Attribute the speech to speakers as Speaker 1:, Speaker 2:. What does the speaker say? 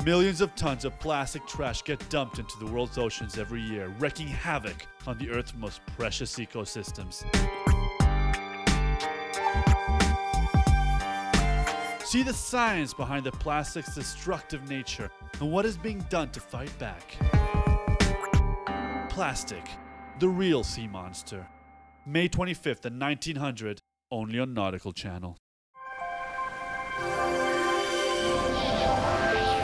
Speaker 1: Millions of tons of plastic trash get dumped into the world's oceans every year, wreaking havoc on the Earth's most precious ecosystems. See the science behind the plastic's destructive nature and what is being done to fight back. Plastic, the real sea monster. May 25th at 1900, only on Nautical Channel.